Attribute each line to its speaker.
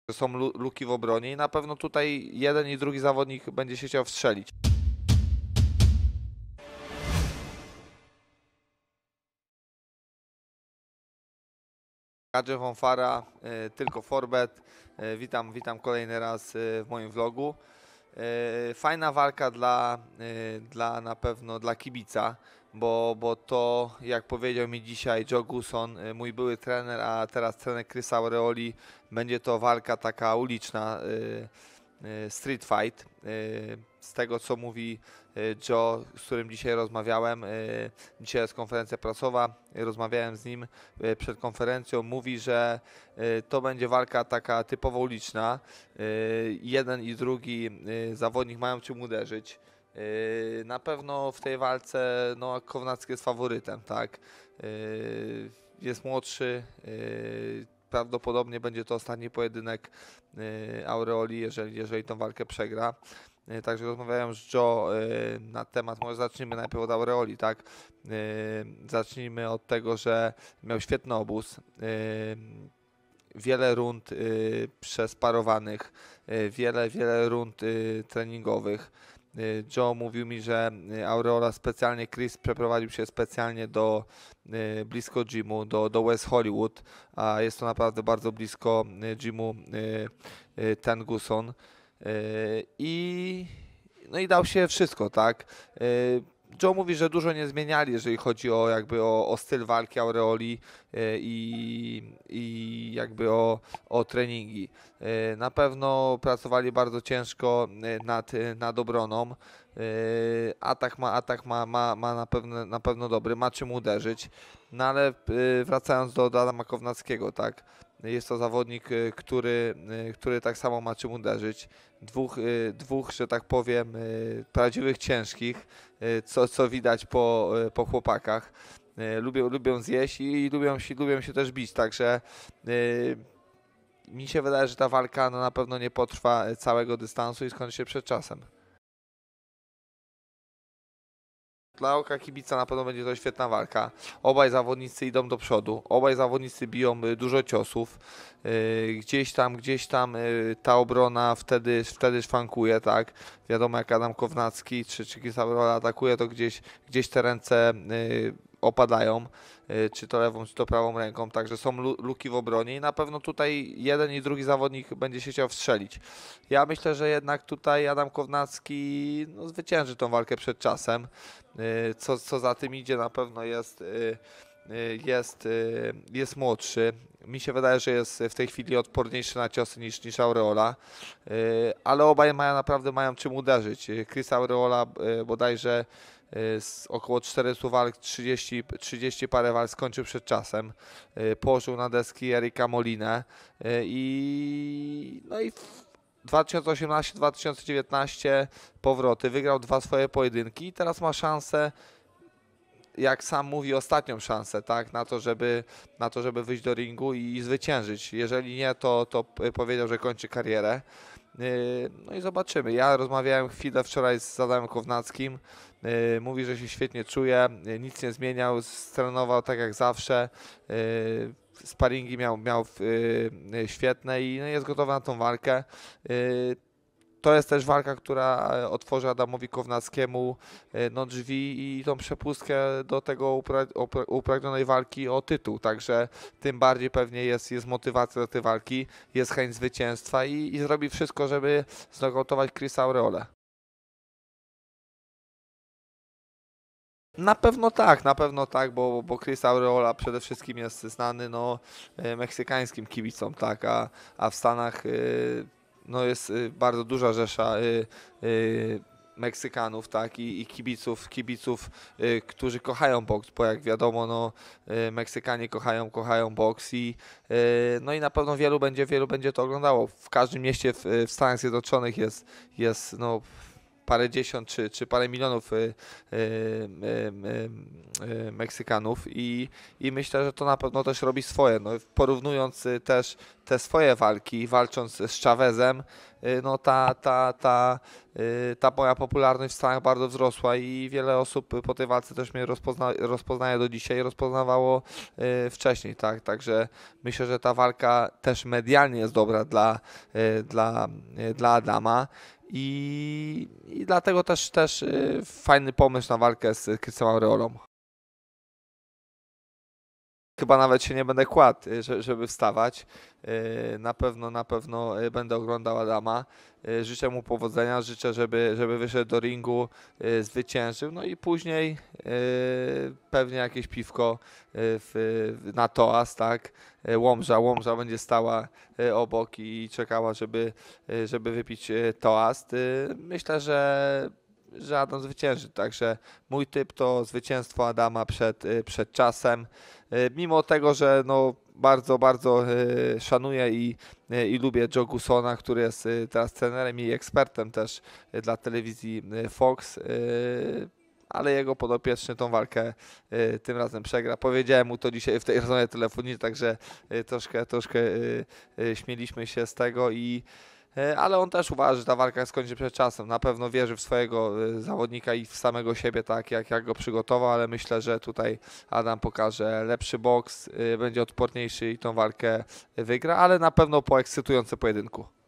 Speaker 1: Są luki w obronie i na pewno tutaj jeden i drugi zawodnik będzie się chciał wstrzelić. Kadrze Fonfara, tylko Forbet. Witam kolejny raz w moim vlogu. Fajna walka dla na pewno dla kibica, bo to, jak powiedział mi dzisiaj Joe Guson, mój były trener, a teraz trener Chris Aureoli, będzie to walka taka uliczna, street fight. Z tego, co mówi Joe, z którym dzisiaj rozmawiałem, dzisiaj jest konferencja prasowa, rozmawiałem z nim przed konferencją, mówi, że to będzie walka taka typowo uliczna. Jeden i drugi zawodnik mają czym uderzyć. Na pewno w tej walce no, Kownacki jest faworytem, tak? Jest młodszy, prawdopodobnie będzie to ostatni pojedynek Aureoli, jeżeli tą walkę przegra. Także rozmawiałem z Joe na temat, może zacznijmy najpierw od Aureoli, tak? Zacznijmy od tego, że miał świetny obóz, wiele rund przesparowanych, wiele rund treningowych. Joe mówił mi, że Aureola specjalnie, Chris przeprowadził się specjalnie do blisko gymu, do West Hollywood, a jest to naprawdę bardzo blisko gymu Ten Guson. No i dał się wszystko, tak? Joe mówi, że dużo nie zmieniali, jeżeli chodzi o jakby o styl walki Aureoli i jakby o treningi. Na pewno pracowali bardzo ciężko nad obroną. Atak ma na pewno dobry, ma czym uderzyć. No ale wracając do Adama Kownackiego, tak? Jest to zawodnik, który tak samo ma czym uderzyć. Dwóch, że tak powiem, prawdziwych ciężkich, co widać po chłopakach. Lubią zjeść i lubią się też bić, także mi się wydaje, że ta walka no, na pewno nie potrwa całego dystansu i skończy się przed czasem. Dla oka kibica na pewno będzie to świetna walka. Obaj zawodnicy idą do przodu, obaj zawodnicy biją dużo ciosów. Gdzieś tam ta obrona wtedy szwankuje, tak? Wiadomo, jak Adam Kownacki czy Chris Aureola atakuje, to gdzieś te ręce opadają, czy to lewą, czy to prawą ręką, także są luki w obronie i na pewno tutaj jeden i drugi zawodnik będzie się chciał wstrzelić. Ja myślę, że jednak tutaj Adam Kownacki no, zwycięży tą walkę przed czasem. Co za tym idzie, na pewno jest młodszy. Mi się wydaje, że jest w tej chwili odporniejszy na ciosy niż Aureola, ale obaj naprawdę mają czym uderzyć. Chris Aureola bodajże z około 400 walk, 30 parę walk skończył przed czasem. Położył na deski Erika Molinę no i 2018-2019 powroty, wygrał 2 swoje pojedynki i teraz ma szansę, jak sam mówi, ostatnią szansę, tak, na to, żeby wyjść do ringu i zwyciężyć. Jeżeli nie, to powiedział, że kończy karierę. No i zobaczymy. Ja rozmawiałem chwilę wczoraj z Adamem Kownackim. Mówi, że się świetnie czuje, nic nie zmieniał, trenował tak jak zawsze. Sparingi miał świetne i no, jest gotowy na tą walkę. To jest też walka, która otworzy Adamowi Kownackiemu no, drzwi i tą przepustkę do tego upragnionej walki o tytuł. Także tym bardziej pewnie jest motywacja do tej walki, jest chęć zwycięstwa i zrobi wszystko, żeby znokautować Chrisa Aureolę. Na pewno tak, bo Chris Aureola przede wszystkim jest znany no, meksykańskim kibicom, tak, a w Stanach no, jest bardzo duża rzesza Meksykanów, tak, i kibiców, którzy kochają boks, bo jak wiadomo, no, Meksykanie kochają boks no i na pewno wielu będzie to oglądało. W każdym mieście w Stanach Zjednoczonych jest no, parędziesiąt czy parę milionów Meksykanów i myślę, że to na pewno też robi swoje. No, porównując też te swoje walki, walcząc z Chavezem, no ta moja popularność w Stanach bardzo wzrosła i wiele osób po tej walce też mnie rozpoznaje do dzisiaj, rozpoznawało wcześniej, tak, także myślę, że ta walka też medialnie jest dobra dla Adama i dlatego też fajny pomysł na walkę z Krystianem Aureolą. Chyba nawet się nie będę kładł, żeby wstawać. Na pewno będę oglądał Adama. Życzę mu powodzenia, życzę, żeby wyszedł do ringu, zwyciężył, no i później pewnie jakieś piwko na toast, tak? Łomża będzie stała obok i czekała, żeby wypić toast. Myślę, że Adam zwycięży, także mój typ to zwycięstwo Adama przed czasem. Mimo tego, że no bardzo szanuję i lubię Joe Gusona, który jest teraz trenerem i ekspertem też dla telewizji Fox, ale jego podopieczny tą walkę tym razem przegra. Powiedziałem mu to dzisiaj w tej rozmowie telefonicznej, także troszkę śmieliśmy się z tego ale on też uważa, że ta walka skończy przed czasem. Na pewno wierzy w swojego zawodnika i w samego siebie, tak jak go przygotował, ale myślę, że tutaj Adam pokaże lepszy boks, będzie odporniejszy i tą walkę wygra, ale na pewno po ekscytującym pojedynku.